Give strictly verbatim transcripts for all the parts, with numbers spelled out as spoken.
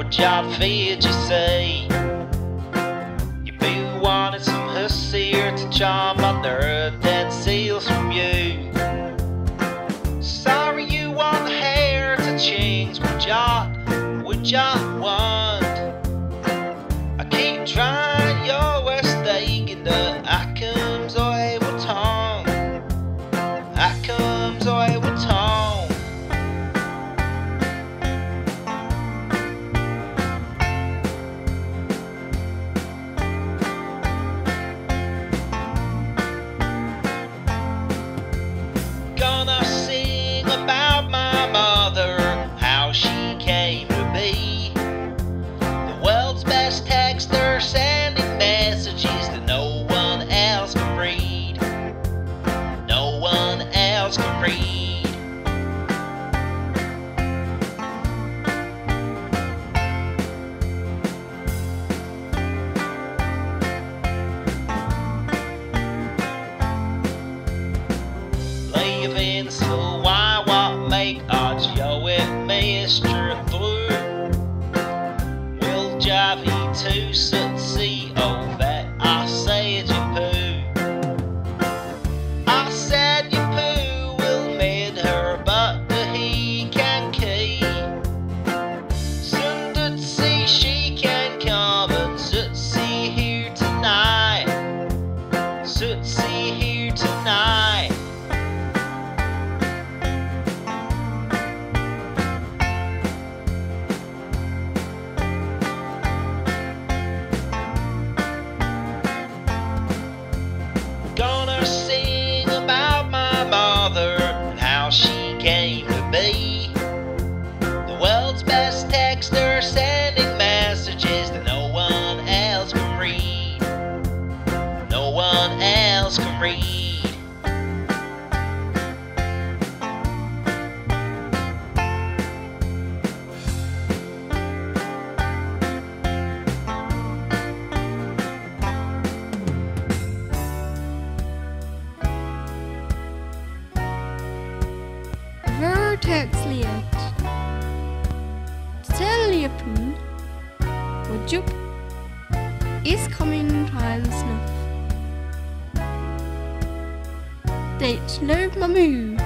what y'all feared you say. You boo wanted some hussy to charm other dead seals from you. Sorry you want hair to change, would y'all, would y'all want? I keep trying your west egg in the I comes away with tongue. I comes away with tongue. Gonna sing about my mother, how she came to be the world's best texter, sending messages that no one else can read. No one else can read. Leaving so why what make odds yo with Mister Blue will drive you to sudsy oh that I said you poo. I said you poo will mid her but the he can keep. Sundutsy she can come and sudsy here tonight. Sudsy here tonight. Gonna sing about my mother and how she came to be the world's best texter, sending messages that no one else can read. No one else can read. Vertex-liet. Celliepen. Wajup is coming time snuff. Date no mamu.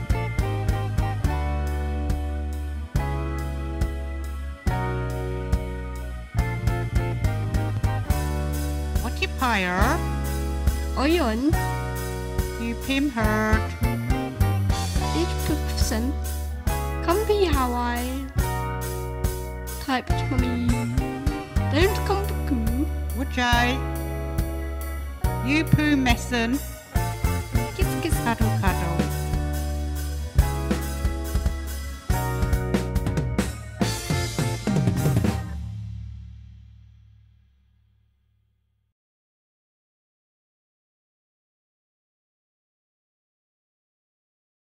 Occupier, Oyon. you pim hurt. Dit pupsen. Comfy Hawaii. Typed mummy. Don't come cuckoo. Would I? You poo messin'.